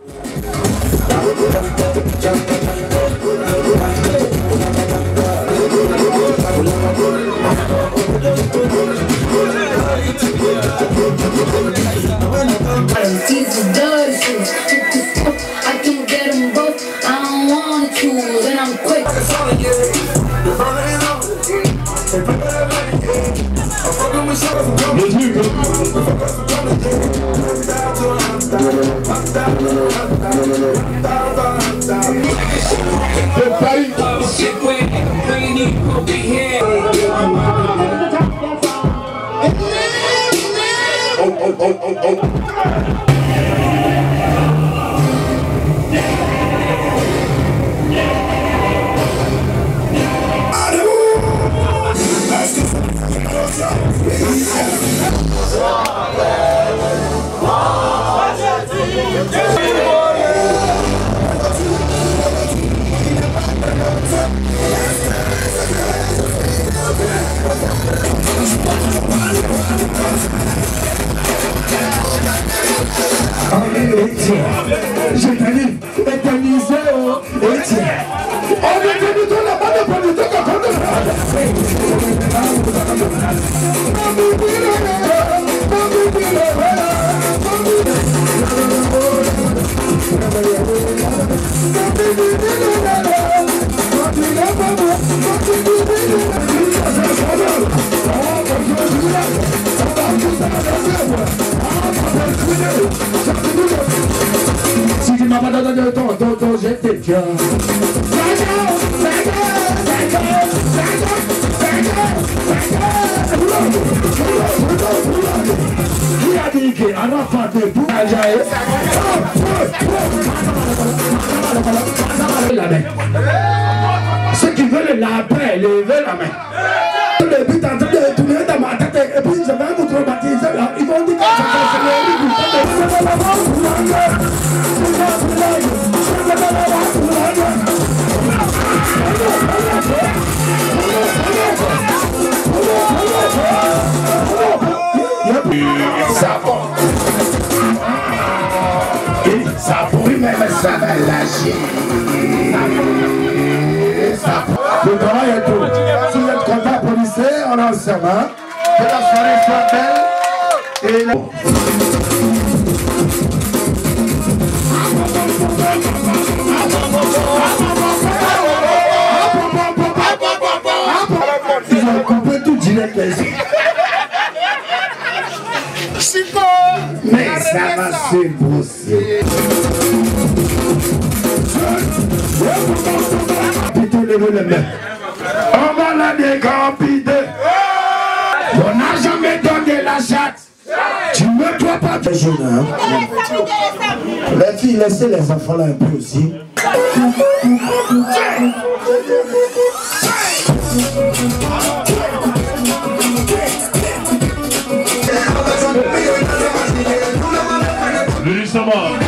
I can get them both. I don't want to choose, and I'm quick. J'ai gagné, éternisé, et tiens. On est venu dans la bande pour nous dire qu'on si tu m'as pas donné ton j'étais bien. Qui a dit qu'on a fait des bouts à jaillir? Ceux qui veulent la paix, levez la main. Le but en train de tourner dans ma tête et puis je vais vous traumatiser là. Ils vont dire que ça ça pourrit même ça va lâcher. Le grand est tout. Si vous êtes content, applaudissez, on en sert. Que la soirée soit belle et la... Ils ont coupé tout direct ici. Mais ça va se brosser. Plutôt levez les mains. On va la décapiter. On n'a jamais donné la chatte. Tu ne dois pas te jeûner. Les filles, laissez les enfants là un peu aussi. Justement.